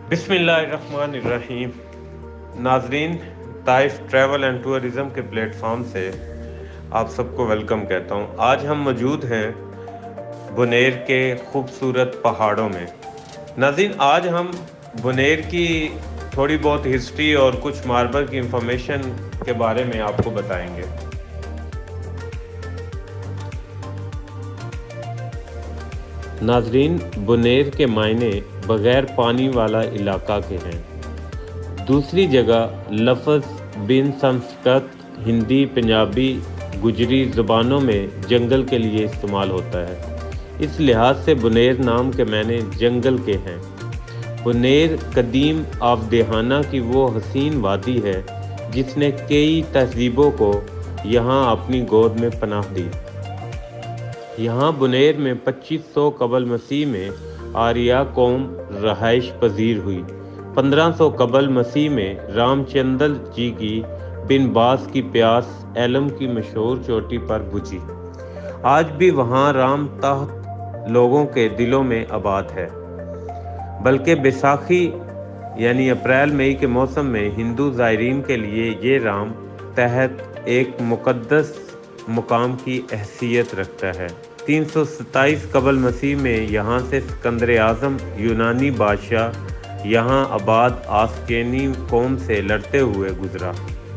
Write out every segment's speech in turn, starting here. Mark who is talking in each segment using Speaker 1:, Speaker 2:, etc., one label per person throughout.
Speaker 1: बिस्मिल्लाहिर्रहमानिर्रहीम। नाजरीन, Taif travel and tourism के प्लेटफॉर्म से आप सबको वेलकम कहता हूँ। आज हम मौजूद हैं बुनेर के खूबसूरत पहाड़ों में। नाजरीन, आज हम बुनेर की थोड़ी बहुत हिस्ट्री और कुछ मार्बल की इंफॉर्मेशन के बारे में आपको बताएंगे। नाजरीन, बुनेर के मायने बग़ैर पानी वाला इलाका के हैं। दूसरी जगह लफ्ज़ बिन संस्कृत, हिंदी, पंजाबी, गुजरी ज़बानों में जंगल के लिए इस्तेमाल होता है। इस लिहाज से बुनेर नाम के मायने जंगल के हैं। बुनेर कदीम आबदेहाना की वो हसीन वादी है जिसने कई तहजीबों को यहाँ अपनी गोद में पनाह दी। यहाँ बुनेर में 2500 कबल मसीह में आर्या कौम रहाइश पजीर हुई। 1500 कबल मसीह में रामचंद्र जी की बिन बास की प्यास एलम की मशहूर चोटी पर बुझी। आज भी वहाँ राम तख्त लोगों के दिलों में आबाद है। बल्कि बैसाखी यानी अप्रैल मई के मौसम में हिंदू ज़ायरीन के लिए ये राम तहत एक मुक़द्दस मुकाम की हैसियत रखता है। 327 कबल मसीह में यहाँ से सिकंदर आज़म यूनानी बादशाह यहाँ आबाद आस्केनी कौम से लड़ते हुए गुजरा।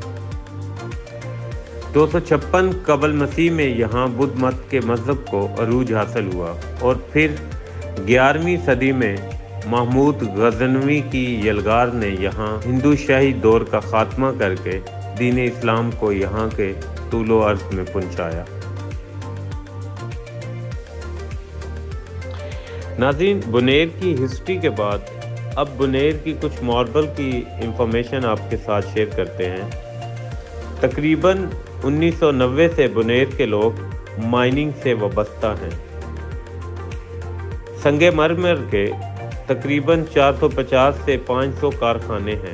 Speaker 1: 256 कबल मसीह में यहाँ बुद्ध मत के मज़हब को अरूज हासिल हुआ और फिर 11वीं सदी में महमूद गज़नवी की यलगार ने यहाँ हिंदू शाही दौर का ख़ात्मा करके दीन इस्लाम को यहाँ के तूलो अर्ज़ में पहुँचाया। नाज़रीन, बुनेर की हिस्ट्री के बाद अब बुनेर की कुछ मार्बल की इंफॉर्मेशन आपके साथ शेयर करते हैं। तकरीबन 1990 से बुनेर के लोग माइनिंग से वाबस्ता हैं। संगमरमर के तकरीबन 450 से 500 कारखाने हैं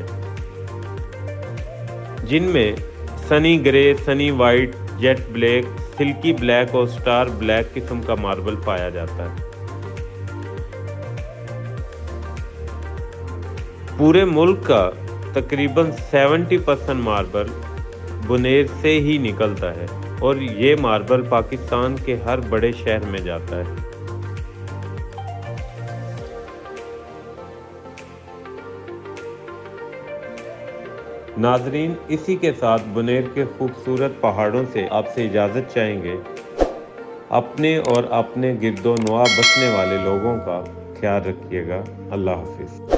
Speaker 1: जिनमें sunny grey, sunny white, jet black, silky black और स्टार ब्लैक किस्म का मार्बल पाया जाता है। पूरे मुल्क का तकरीबन 70% मार्बल बुनेर से ही निकलता है और ये मार्बल पाकिस्तान के हर बड़े शहर में जाता है। नाजरीन, इसी के साथ बुनेर के खूबसूरत पहाड़ों से आपसे इजाज़त चाहेंगे। अपने और अपने गिरदो नवा बसने वाले लोगों का ख्याल रखिएगा। अल्लाह हाफिज़।